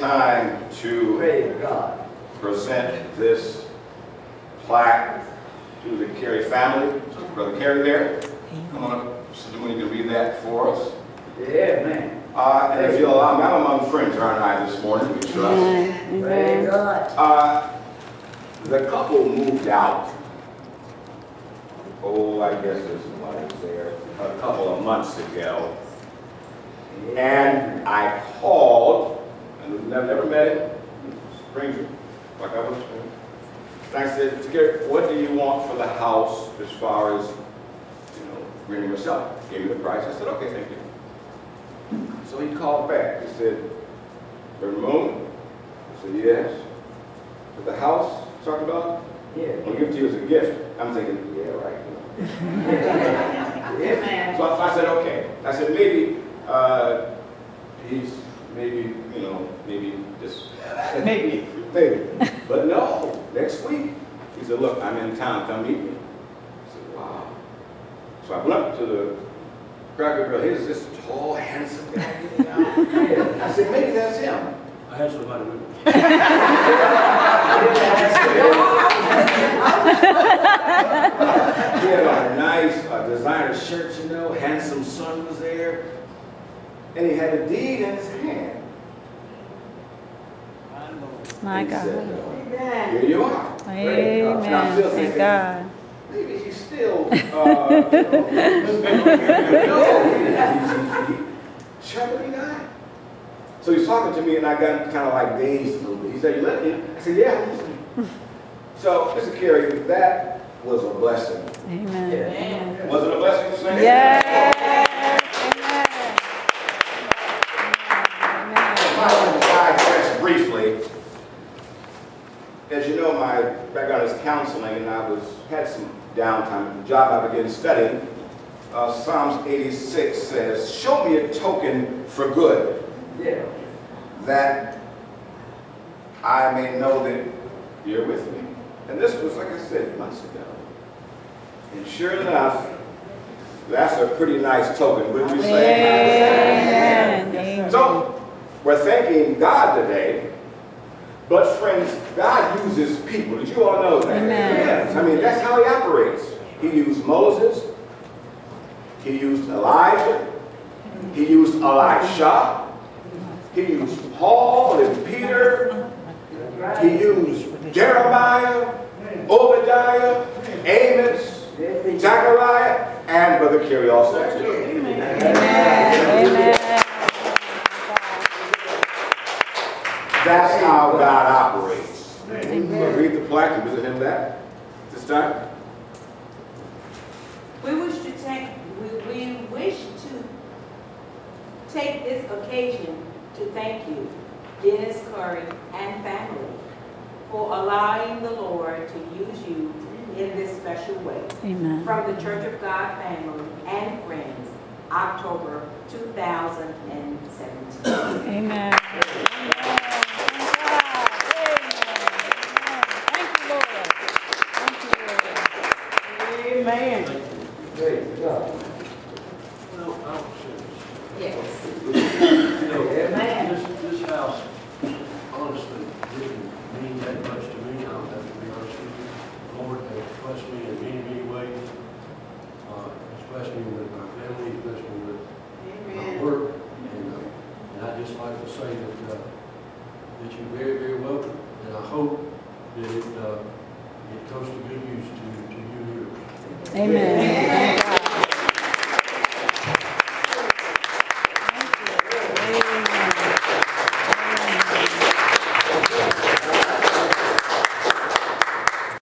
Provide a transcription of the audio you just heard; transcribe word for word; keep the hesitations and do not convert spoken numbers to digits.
time to Praise God. present this plaque to the Carey family. Brother Carey there, come on up, Sister Mooney, you can read that for us. Yeah, man. Uh, and if you'll allow me, I'm among friends, aren't I, this morning, we trust. Amen. Praise God. Uh, the couple moved out, oh, I guess there's somebody there, a couple of months ago. And I called, and we've never, never met him, stranger, like I was. And I said, Gary, what do you want for the house as far as, you know, renting yourself? Gave me the price. I said, okay, thank you. So he called back. He said, Brother Moon? I said, yes. But the house talked about? Yeah. I'll give it to you as a gift. I'm thinking, yeah, right. You know. Yeah, man. So I said, okay. I said, maybe uh, he's, maybe, you know, maybe just, maybe, maybe. But no, next week. He said, look, I'm in town, come meet me. I said, wow. So I went up to the Cracker Barrel. Here's this tall, handsome guy getting out. Yeah. I said, maybe that's him. I had somebody with me. He had a nice uh, designer shirt, you know, handsome son was there, and he had a deed in his hand. My And he God. said, uh, here you are. Amen. And I'm still Thank thinking, God. maybe he's still, uh, you know, no, he's, he's, he's sharper than I. So he's talking to me, and I got kind of like dazed a little bit. He said, you let me? I said, yeah. So, Mister Carey, that was a blessing. Amen. Amen. Was it a blessing to say? Yes. I want to digress briefly. As you know, my background is counseling, and I was had some downtime at the job. I began studying. Uh, Psalms eighty-six says, show me a token for good, Yeah. that I may know that you're with me. And this was, like I said, months ago. And sure enough, that's a pretty nice token, wouldn't you say? Amen. Amen. So, we're thanking God today. But friends, God uses people. Did you all know that? Amen. Yes. I mean, that's how he operates. He used Moses. He used Elijah. He used Elisha. He used Paul and Peter. He used Jeremiah, Obadiah, Amos, Zechariah, and Brother Carey also. Amen. Amen. That's how God operates. We'll read the plaque and visit him that this time. We wish to take we, we wish to take this occasion to thank you, Dennis Curry and family, for allowing the Lord to use you in this special way. Amen. From the Church of God family and friends, October two thousand seventeen. Amen. Amen. Praise God. Well, I'm serious. Yes. You know, Amen. this, this house, honestly, didn't mean that much to me. I'll have to be honest with you. The Lord has blessed me in many, many ways. Uh, He's blessed me with my family. He's blessed me with my work. And, uh, and I'd just like to say that, uh, that you're very, very welcome. And I hope that it, uh, it comes to good use to, to you and yours. Amen.